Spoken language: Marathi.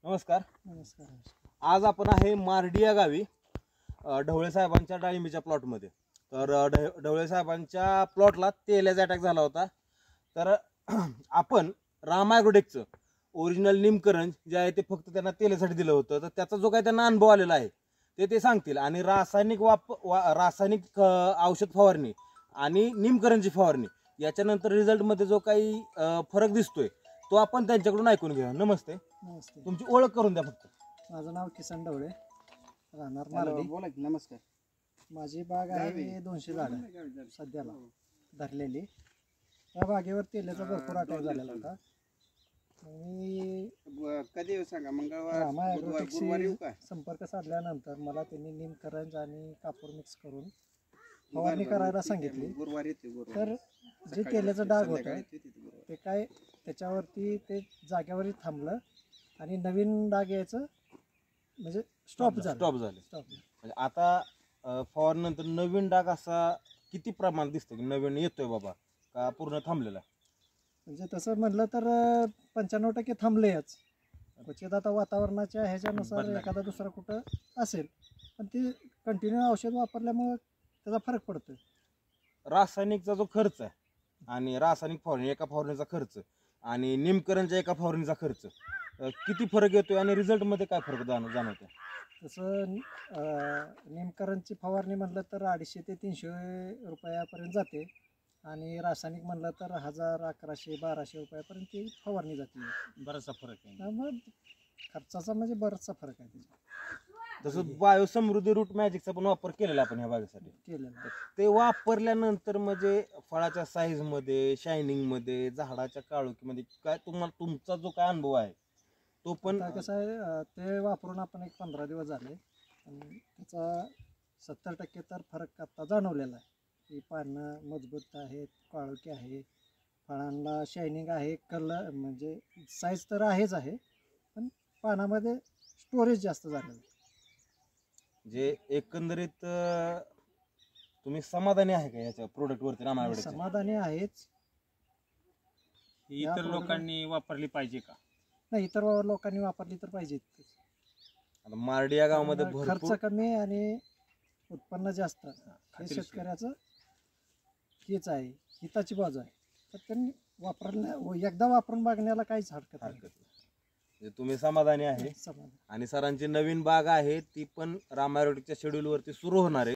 नमस्कार. नमस्कार. आज आपण आहे मार्डी या गावी ढवळे साहेबांच्या डाळिंबीच्या प्लॉटमध्ये. तर ढवळे साहेबांच्या प्लॉटला तेल्याचा अटॅक झाला होता. तर आपण राम ॲग्रोटेकचं ओरिजिनल निमकरंज जे आहे ते फक्त त्यांना तेलासाठी दिलं होतं. तर त्याचा जो काही त्यांना अनुभव आलेला आहे ते सांगतील. आणि रासायनिक औषध फवारणी आणि निमकरंजची फवारणी याच्यानंतर रिझल्टमध्ये जो काही फरक दिसतोय तो आपण त्यांच्याकडून ऐकून घेऊया. नमस्ते. नमस्ते. तुमची ओळख करून द्या फक्त. माझं नाव किसन ढवळे, राहणार मार्डी. बोला की. नमस्कार. माझी बाग आहे 200 झाडं सध्याला धरलेली. त्या बागेवर तेलाचा भरपूर अटॅक झालेला होता. मी कधी सांगा? मंगळवार, रामा गुरुवारी येऊ का? संपर्क साधल्यानंतर मला त्यांनी निमकरंज आणि कापूर मिक्स करून फवारणी करायला सांगितली. गुरुवारी येते. तर जे तेलाचं डाग होतं ते काय त्याच्यावरती ते जाग्यावरही थांबलं आणि नवीन डाग यायचं म्हणजे स्टॉप झालं. म्हणजे आता फवारण्यानंतर नवीन डाग असा किती प्रमाण दिसतं की नवीन येतोय बाबा का पूर्ण थांबलेला? म्हणजे तसं म्हणलं तर 95% थांबलेच. क्वचित आता वातावरणाच्या ह्याच्यानुसार एखादा दुसरा कुठं असेल, पण ते कंटिन्यू औषध वापरल्यामुळं त्याचा फरक पडतो. रासायनिकचा जो खर्च आहे आणि रासायनिक फवारणी एका फवारणीचा खर्च आणि निमकरंजच्या एका फवारणीचा खर्च किती फरक येतोय आणि रिझल्टमध्ये काय फरक जाणवतो? तसं निमकरंजची फवारणी म्हणलं तर 250 ते 300 रुपयापर्यंत जाते आणि रासायनिक म्हणलं तर 1000, 1100, 1200 रुपयापर्यंत ती फवारणी जाते. बराचसा फरक आहे. मग खर्चाचा म्हणजे बराचसा फरक आहे त्याचा. तसं बायोसमृद्धी रूट मॅजिकचा पण वापर केलेला आपण ह्या बागेसाठी केलेला. ते वापरल्यानंतर म्हणजे फळाच्या साईज मध्ये, शायनिंग मध्ये, झाडाच्या काळोखीमध्ये काय तुमचा जो काय अनुभव आहे तो पण कसं आहे, ते वापरून आपण एक 15 दिवस झाले आणि त्याचा 70% तर फरक आता जाणवलेला आहे. की पानं मजबूत आहेत, काळोखी आहे, फळांना शायनिंग आहे, कलर म्हणजे साईज तर आहे, पण पानामध्ये स्टोरेज जास्त झालेलं आहे. जे एकंदरीत तुम्ही समाधानी आहे का याच्या प्रोडक्ट वरती? रामायगडच्या समाधानी आहेच. इतर लोकांनी वापरली पाहिजे का? नाही, इतर लोकांनी वापरली तर पाहिजे. आता मार्डी या गावामध्ये खर्च कमी आणि उत्पन्न जास्त हे शेतकऱ्याचं हेच आहे, हिताची बाजू आहे. तर त्यांनी एकदा वापरून बघण्याला काहीच हरकत नाही. तुम्ही समाधानी आहे. समाधान. आणि सरांची नवीन बाग आहे ती पण रामायगडच्या शेड्यूल वरती सुरू होणार आहे.